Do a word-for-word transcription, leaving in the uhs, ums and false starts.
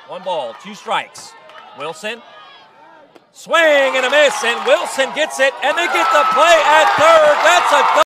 One ball, two strikes. Wilson, swing and a miss, and Wilson gets it, and they get the play at third. That's a